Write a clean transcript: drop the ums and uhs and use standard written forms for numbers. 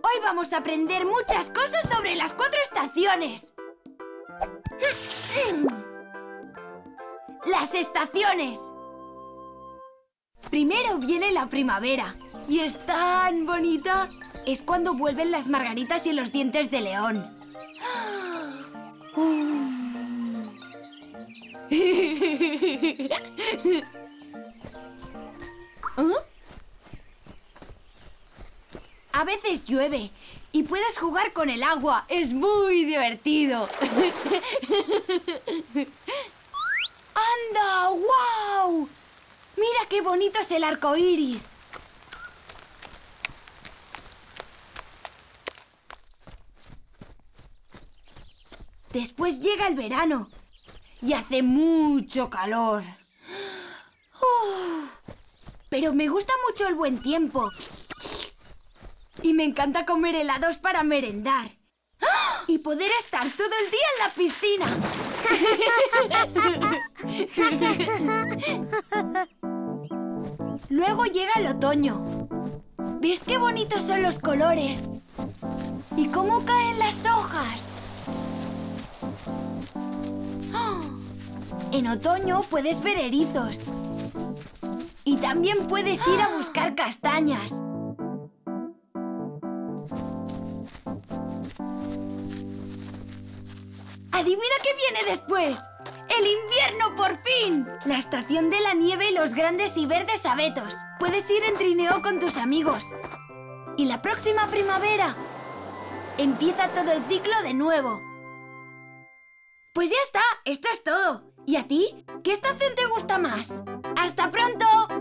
Hoy vamos a aprender muchas cosas sobre las 4 estaciones. Las estaciones. Primero viene la primavera. Y es tan bonita. Es cuando vuelven las margaritas y los dientes de león. A veces llueve y puedes jugar con el agua. Es muy divertido. ¡Anda! ¡Guau! ¡Mira qué bonito es el arco iris! Después llega el verano y hace mucho calor. Pero me gusta mucho el buen tiempo. Y me encanta comer helados para merendar. Y poder estar todo el día en la piscina. Luego llega el otoño. ¿Ves qué bonitos son los colores? ¿Y cómo caen las hojas? En otoño puedes ver erizos. Y también puedes ir a buscar castañas. ¡Adivina qué viene después! ¡El invierno, por fin! La estación de la nieve y los grandes y verdes abetos. Puedes ir en trineo con tus amigos. Y la próxima primavera empieza todo el ciclo de nuevo. Pues ya está, esto es todo. ¿Y a ti? ¿Qué estación te gusta más? ¡Hasta pronto!